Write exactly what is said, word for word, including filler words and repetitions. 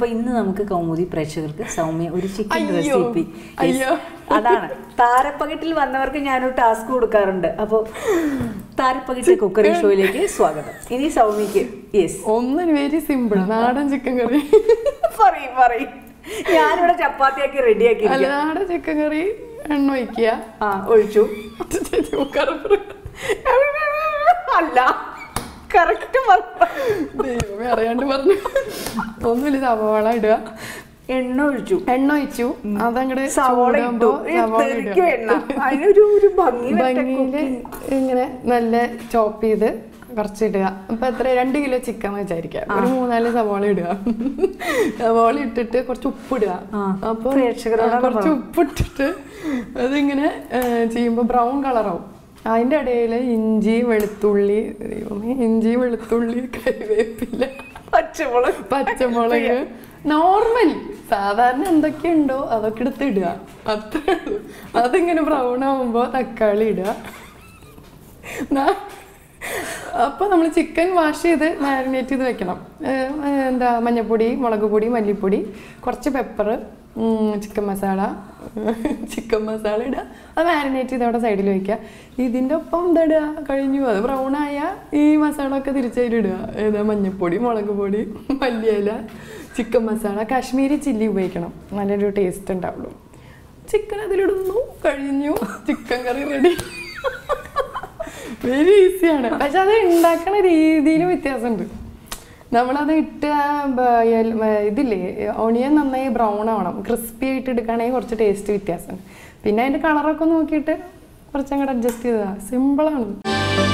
അപ്പോൾ ഇന്ന് നമുക്ക് കൗമുദി പ്രേക്ഷകർക്ക് സൗമ്യ ഒരു ചിക്കൻ റെസിപ്പി, അതാണ് താരപ്പകിട്ടിൽ വന്നവർക്ക് ഞാനൊരു ടാസ്ക് കൊടുക്കാറുണ്ട്. അപ്പോൾ താരപ്പകിട്ട് കുക്കറി ഷോയിലേക്ക് സ്വാഗതം. ഇനി സൗമ്യക്ക് യെസ് ഒന്നും വെരി സിമ്പിൾ നാടൻ ചിക്കൻ കറി പറയും പറയും ഞാനിവിടെ ചപ്പാത്തിയാക്കി റെഡിയാക്കി. നാടൻ ചിക്കൻ കറി എണ്ണ ഒഴിക്കുക. ആ ഒഴിച്ചു. അല്ല കറക്റ്റ് ദൈവമേ അറിയാണ്ട് പറഞ്ഞു. ഒന്നുമില്ല, സവാള ഇടുക. എണ്ണ ഒഴിച്ചു. എണ്ണ ഒഴിച്ചു അതങ്ങട് സവാള ഭംഗിയില് ഇങ്ങനെ നല്ല ചോപ്പ് ചെയ്ത് കുറച്ചിടുക. അപ്പൊ എത്ര രണ്ട് കിലോ ചിക്കൻ വിചാരിക്കുക, ഒരു മൂന്നാല് സവാള ഇടുക. സവാള ഇട്ടിട്ട് കുറച്ച് ഉപ്പിടുക. അപ്പൊ കുറച്ച് ഉപ്പിട്ടിട്ട് അതിങ്ങനെ ചെയ്യുമ്പോ ബ്രൗൺ കളറാവും. അതിൻ്റെ ഇടയിൽ ഇഞ്ചി വെളുത്തുള്ളി ഇഞ്ചി വെളുത്തുള്ളി കറിവേപ്പില പച്ചമുളക് പച്ചമുളക് നോർമൽ സാധാരണ എന്തൊക്കെയുണ്ടോ അതൊക്കെ എടുത്ത് ഇടുക. അത്രേ ഉള്ളൂ. അതിങ്ങനെ ബ്രൗൺ ആവുമ്പോൾ തക്കാളി ഇടുക. അപ്പോൾ നമ്മൾ ചിക്കൻ വാഷ് ചെയ്ത് മാരിനേറ്റ് ചെയ്ത് വെക്കണം. എന്താ മഞ്ഞൾപ്പൊടി, മുളക് പൊടി, മല്ലിപ്പൊടി, കുറച്ച് pepper, chicken masala chicken masala ഇടുക. അത് മാരിനേറ്റ് ചെയ്ത് അവിടെ സൈഡിൽ വയ്ക്കുക. ഇതിൻ്റെ ഒപ്പം എന്താ ഇടുക, കഴിഞ്ഞു. അത് ബ്രൗൺ ആയാൽ ഈ മസാല ഒക്കെ തിരിച്ചതിലിടുക. ഏതാ മഞ്ഞൾപ്പൊടി, മുളക് പൊടി, മല്ലിയില, ചിക്കൻ മസാല, കാശ്മീരി ചില്ലി ഉപയോഗിക്കണം, നല്ലൊരു ടേസ്റ്റ് ഉണ്ടാവുള്ളൂ. ചിക്കൻ അതിലിടുന്നു, കഴിഞ്ഞു, ചിക്കൻ കറി റെഡി. വെരി ഈസിയാണ്. പക്ഷെ അത് ഉണ്ടാക്കുന്ന രീതിയിൽ വ്യത്യാസമുണ്ട്. നമ്മളത് ഇട്ട് ഇതില്ലേ ഓണിയൻ നന്നായി ബ്രൗൺ ആവണം, ക്രിസ്പി ആയിട്ട് എടുക്കുകയാണെങ്കിൽ കുറച്ച് ടേസ്റ്റ് വ്യത്യാസമുണ്ട്. പിന്നെ അതിൻ്റെ കളറൊക്കെ നോക്കിയിട്ട് കുറച്ചങ്ങോട്ട് അഡ്ജസ്റ്റ് ചെയ്തതാണ്. സിമ്പിളാണ്.